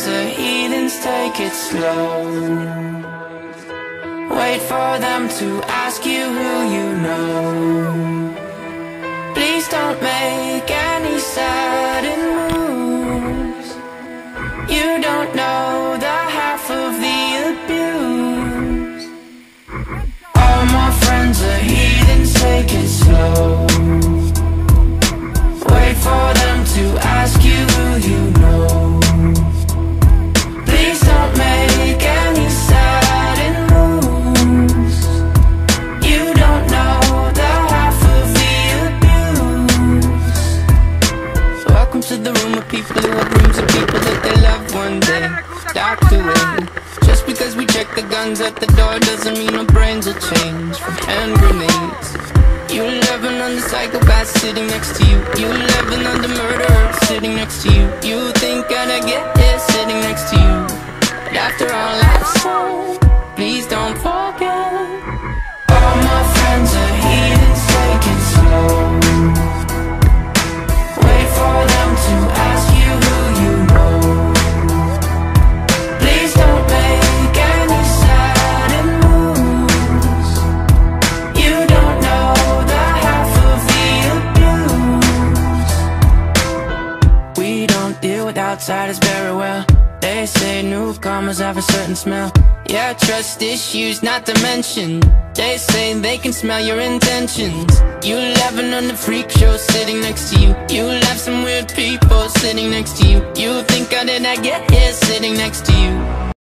friends are heathens, take it slow. Wait for them to ask you who you know. Please don't make any sudden moves. You don't know the half of the abuse. All my friends are heathens, take it slow. Wait for them to ask you who you know. Please don't make any sudden moves. You don't know the half of the abuse. Welcome to the room of people who have rooms of people that they loved one day docked away. Just because we check the guns at the door doesn't mean our brains will change from hand grenades. You living on the psychopath sitting next to you. You living on the murderer sitting next to you. You think I'd get here sitting next to you. But after all I've said, please don't forget. All my friends are heathens, take it slow. Wait for them to ask you who you know. Please don't make any sudden moves. You don't know the half of the abuse. We don't deal with outsiders very well. They say newcomers have a certain smell. Yeah, trust issues not to mention. They say they can smell your intentions. You living on the freak show sitting next to you. You have some weird people sitting next to you. You think I did not get here sitting next to you.